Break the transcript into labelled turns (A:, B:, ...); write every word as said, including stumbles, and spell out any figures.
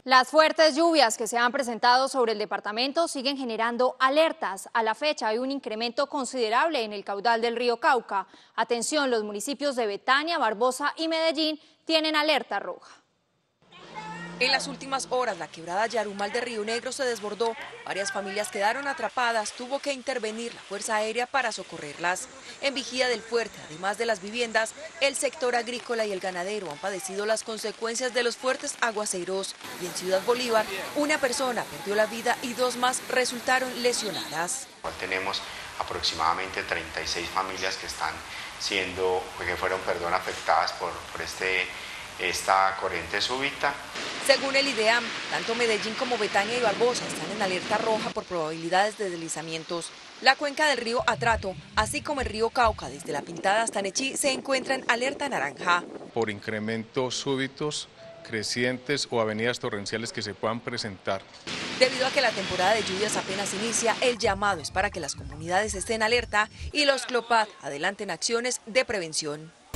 A: Las fuertes lluvias que se han presentado sobre el departamento siguen generando alertas. A la fecha hay un incremento considerable en el caudal del río Cauca. Atención, los municipios de Betania, Barbosa y Medellín tienen alerta roja.
B: En las últimas horas, la quebrada Yarumal de Río Negro se desbordó. Varias familias quedaron atrapadas. Tuvo que intervenir la Fuerza Aérea para socorrerlas. En Vigía del Fuerte, además de las viviendas, el sector agrícola y el ganadero han padecido las consecuencias de los fuertes aguaceros. Y en Ciudad Bolívar, una persona perdió la vida y dos más resultaron lesionadas.
C: Tenemos aproximadamente treinta y seis familias que están siendo, que fueron, perdón, afectadas por, por este esta corriente súbita.
B: Según el IDEAM, tanto Medellín como Betania y Barbosa están en alerta roja por probabilidades de deslizamientos. La cuenca del río Atrato, así como el río Cauca, desde La Pintada hasta Nechí, se encuentra en alerta naranja.
D: Por incrementos súbitos, crecientes o avenidas torrenciales que se puedan presentar.
B: Debido a que la temporada de lluvias apenas inicia, el llamado es para que las comunidades estén alerta y los CLOPAD adelanten acciones de prevención.